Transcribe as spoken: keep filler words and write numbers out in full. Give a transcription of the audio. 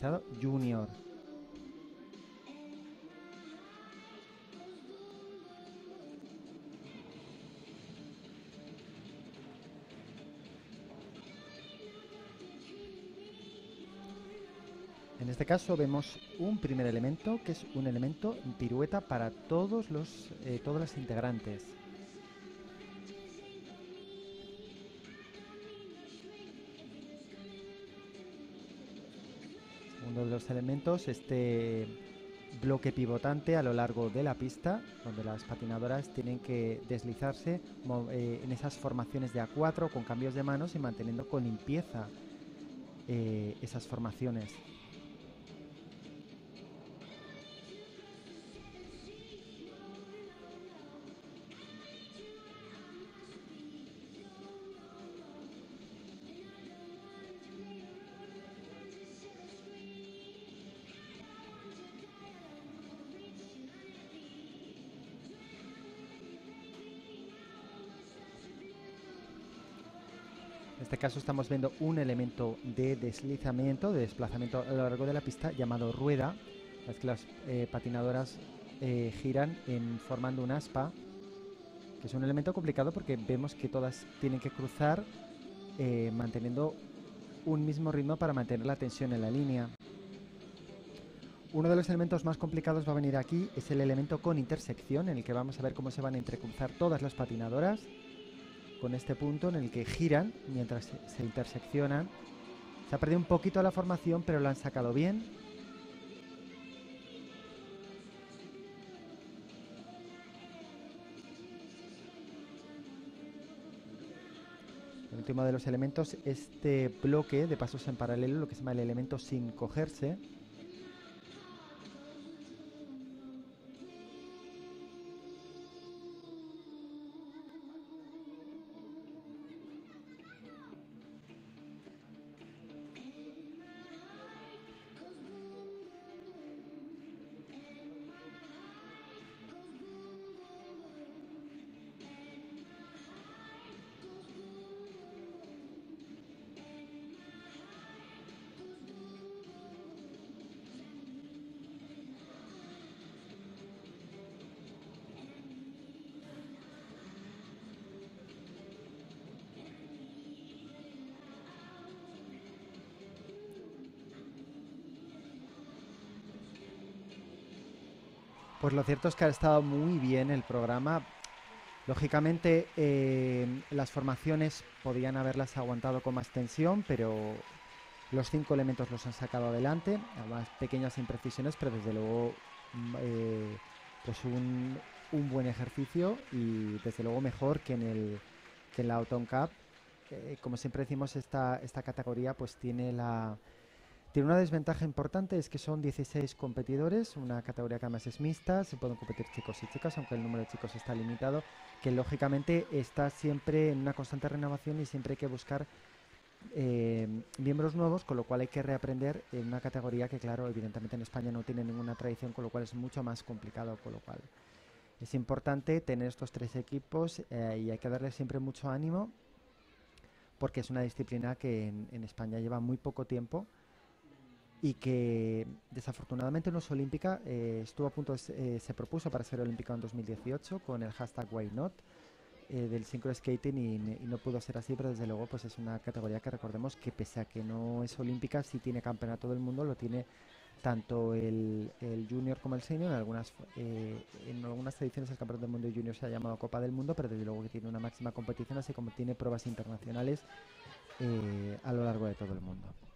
sincronizado junior. En este caso vemos un primer elemento que es un elemento pirueta para todos los, eh, todos los integrantes. Uno de los elementos, este bloque pivotante a lo largo de la pista, donde las patinadoras tienen que deslizarse eh, en esas formaciones de A cuatro con cambios de manos y manteniendo con limpieza eh, esas formaciones. En este caso estamos viendo un elemento de deslizamiento, de desplazamiento a lo largo de la pista llamado rueda. Es que las eh, patinadoras eh, giran en, formando un aspa, que es un elemento complicado porque vemos que todas tienen que cruzar eh, manteniendo un mismo ritmo para mantener la tensión en la línea. Uno de los elementos más complicados va a venir aquí, es el elemento con intersección, en el que vamos a ver cómo se van a entrecruzar todas las patinadoras, con este punto en el que giran mientras se, se interseccionan. Se ha perdido un poquito la formación, pero lo han sacado bien. El último de los elementos, este bloque de pasos en paralelo, lo que se llama el elemento sin cogerse. Pues lo cierto es que ha estado muy bien el programa. Lógicamente, eh, las formaciones podían haberlas aguantado con más tensión, pero los cinco elementos los han sacado adelante. Además, pequeñas imprecisiones, pero desde luego mm, eh, pues un, un buen ejercicio y desde luego mejor que en, el, que en la Autumn Cup. Eh, como siempre decimos, esta, esta categoría pues tiene la... Tiene una desventaja importante, es que son dieciséis competidores, una categoría que además es mixta, se pueden competir chicos y chicas, aunque el número de chicos está limitado, que lógicamente está siempre en una constante renovación y siempre hay que buscar eh, miembros nuevos, con lo cual hay que reaprender en una categoría que, claro, evidentemente en España no tiene ninguna tradición, con lo cual es mucho más complicado, con lo cual es importante tener estos tres equipos eh, y hay que darle siempre mucho ánimo, porque es una disciplina que en, en España lleva muy poco tiempo y que desafortunadamente no es olímpica. Eh, estuvo a punto, de, eh, se propuso para ser olímpica en dos mil dieciocho con el hashtag Why Not eh, del synchro skating y, y no pudo ser así, pero desde luego pues es una categoría que recordemos que pese a que no es olímpica, sí tiene campeonato del mundo, lo tiene tanto el, el junior como el senior. En algunas, eh, en algunas ediciones el campeonato del mundo junior se ha llamado Copa del Mundo, pero desde luego que tiene una máxima competición, así como tiene pruebas internacionales eh, a lo largo de todo el mundo.